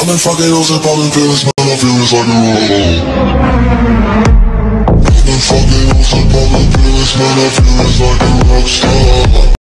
I've been fucking hoes and popping pills, man, I feel it's like a roll. I've been fucking hoes and popping pills, man, I feel it's like a rock star.